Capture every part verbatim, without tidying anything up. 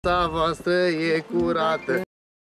Casa voastră e curată.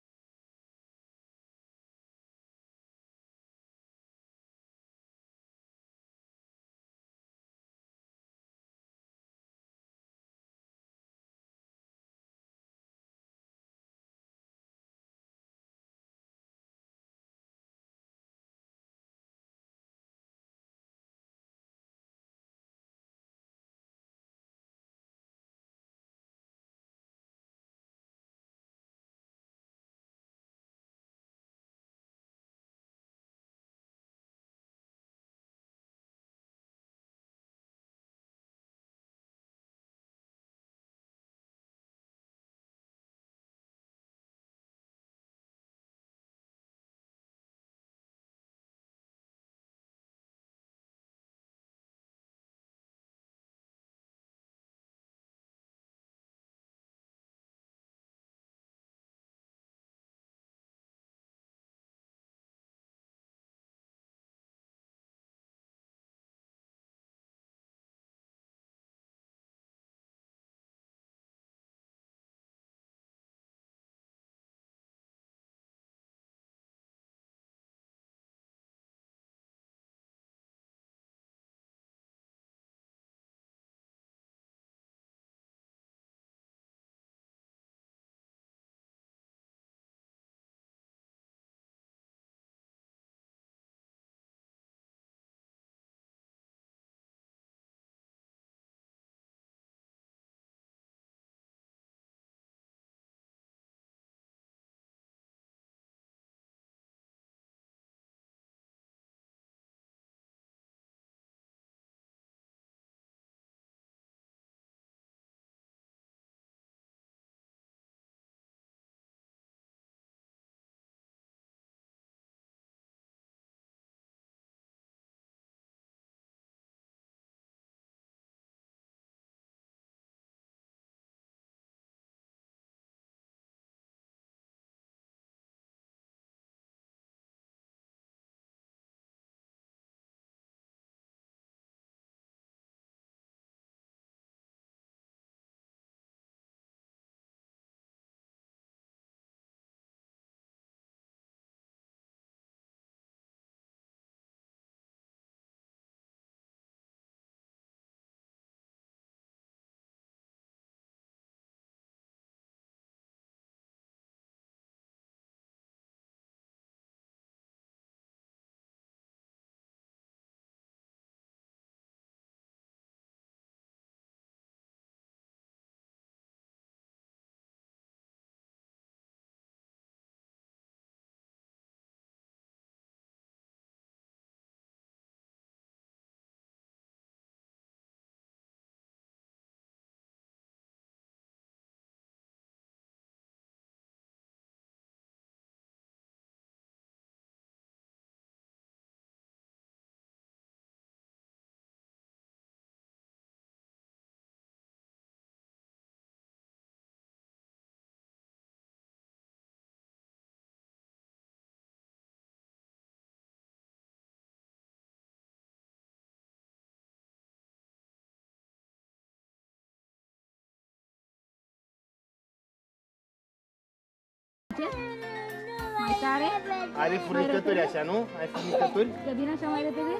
Mai tare? Are furnicături așa, nu? Ai furnicături? Că vine așa mai repede?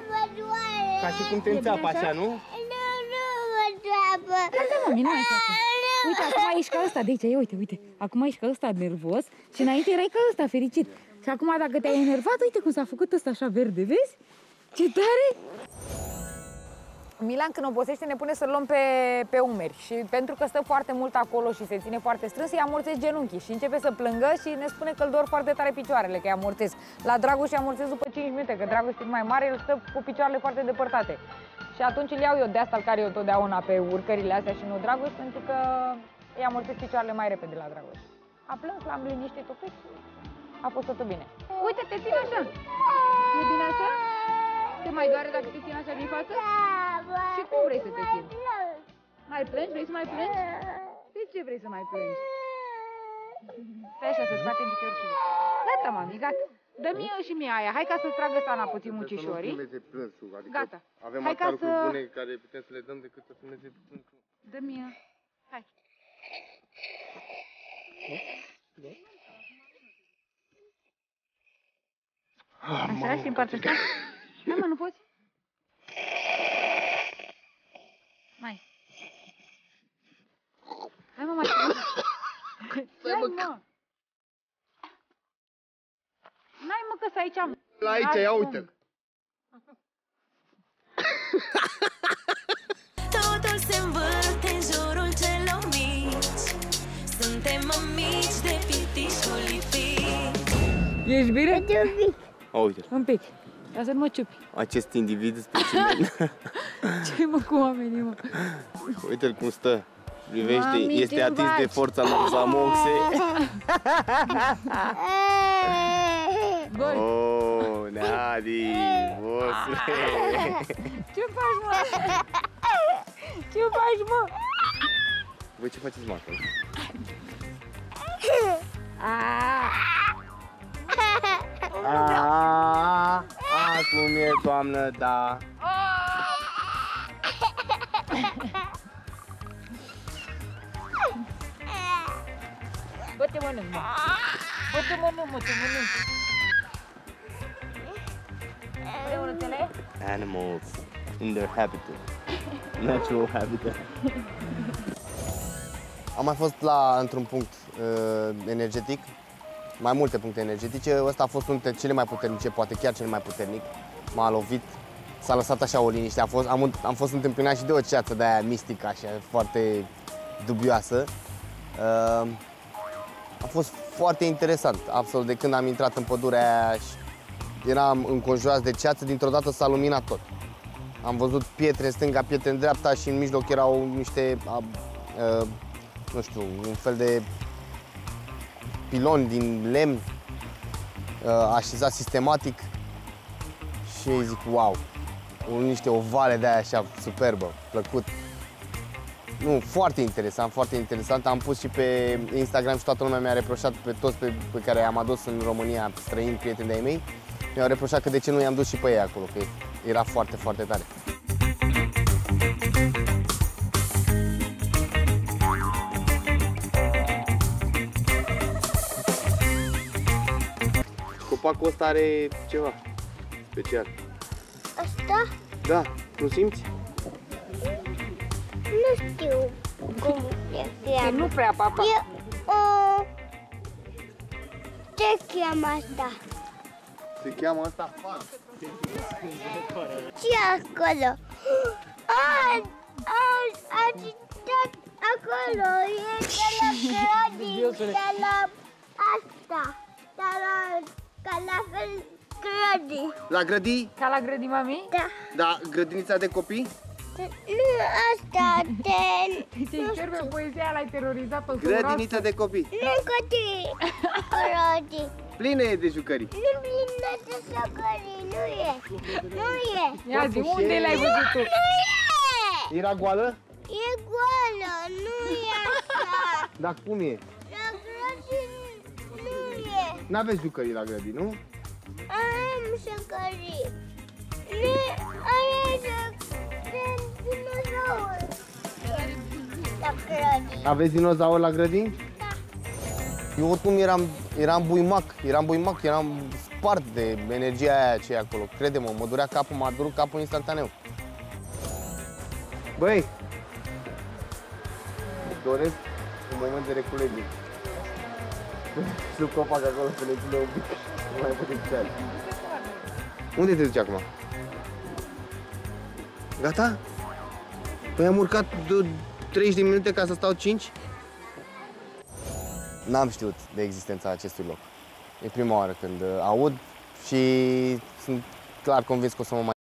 Ca și cum te înțeapă așa, nu? Nu, nu mă înțeapă. Da, mami, nu mai înțeapă. Uite, acum ești ca ăsta, de aici, ia uite, uite. Acum ești ca ăsta nervos și înainte erai ca ăsta fericit. Și acum dacă te-ai enervat, uite cum s-a făcut ăsta așa verde, vezi? Ce tare! Milan când obosește ne pune să-l luăm pe, pe umeri și pentru că stă foarte mult acolo și se ține foarte strâns, îi amorțez genunchii și începe să plângă și ne spune că îl dor foarte tare picioarele, că îi amorțez. La Dragoș îi amorțez după cinci minute, că Dragoș e mai mare, el stă cu picioarele foarte depărtate. Și atunci îl iau eu, de asta îl care eu totdeauna pe urcările astea și nu Dragoș, pentru că îi amorțez picioarele mai repede la Dragoș. A plâns, l-am liniștit un pic, a fost totul bine. Uite, te țin așa. E bine așa? Te mai doare dacă te țin așa din față? Și cum vrei să te țin? Mai plângi? Vrei să mai plângi? De ce vrei să mai plângi? Stai așa, să-ți batem piciorușul. Gata, mami, gata. Dă-mi și mie aia. Hai ca să-ți tragă Sana puțin mucișorii. Adică gata. Avem Hai atâta ca lucruri să... bune care putem să le dăm decât să fumeze plânsul. Dă-mi... Hai. Așa, și în partea asta? Hai mă, nu poți? Mai. Hai mă, mai. Hai mă. N-ai mă, că-s aici am. La aici, ia uite. Totul se învârte în jurul celor mici. Suntem amici de pitișul lipit. Ești bine? O, uite. Un pic. Ca să nu mă ciupi. Acest individ specimen. Ce mă cu oamenii, mă? Uite-l cum stă. Privește, Mami, este te atins de baci. forța lui Samoxe. Băi, Oh, Nadi, bosule. ce faci, mă? Ce faci, mă? Voi ce faceți, mă, acolo? Aaaa, acum e toamnă, da. Bă, te mănânc, mă. Bă, te mănânc, mă, te mănânc. Vrei urâtele? Animals in their habitat. Natural habitat. Am mai fost la, într-un punct uh, energetic, mai multe puncte energetice. Ăsta a fost unul dintre cele mai puternice, poate chiar cel mai puternic. M-a lovit, s-a lăsat așa o liniște. Am fost, am, am fost întâmpinat și de o ceață de aia mistică, așa, foarte dubioasă. Uh, a fost foarte interesant, absolut, de când am intrat în pădurea aia și eram înconjurați de ceață, dintr-o dată s-a luminat tot. Am văzut pietre în stânga, pietre în dreapta și în mijloc erau niște, a, a, nu știu, un fel de piloni din lemn așezat sistematic și zic, wow, niște ovale de aia așa superbă, plăcut. Nu, foarte interesant, foarte interesant. Am pus și pe Instagram și toată lumea mi-a reproșat, pe toți pe, pe care i-am adus în România, străini, prieteni de-ai mei, mi-au reproșat că de ce nu i-am dus și pe ei acolo, că era foarte, foarte tare. Copacul ăsta are ceva special. Asta? Da, nu simți? Nu știu cum se E cheamă. nu prea, papa. E o... Ce cheamă asta? Se cheamă asta fan. Ce acolo? A, a, a citat acolo. E de la grădini, de la asta. De la, ca la fel grădini. La grădini? Ca la grădini, mami? Da. Da, grădinița de copii? Nu asta, de... Te încerc pe poezia, l-ai terorizat pe Grădinița de copii. Nu copii. Grădini. Plină e de jucării. Nu vine de socării, nu e. Nu e. Ia zi, unde l-ai văzut tu? Nu e. Era goală? E goală, nu e așa. Dar cum e? La grădini nu e. N-aveți jucării la grădini, nu? Am socării. Nu, are de, de dinozauri. La grădini. Aveți dinozauri la grădini? Eu oricum eram, eram buimac, eram buimac, eram spart de energia aia ce e acolo. Crede-mă, mă durea capul, m-a durut capul instantaneu. Băi, doresc un moment de reculegere. Sub copac acolo să ne ține un pic, nu mai putem să azi. Unde te duci acum? Gata? Păi am urcat de treizeci de minute ca să stau cinci? N-am știut de existența acestui loc. E prima oară când aud și sunt clar convins că o să mă mai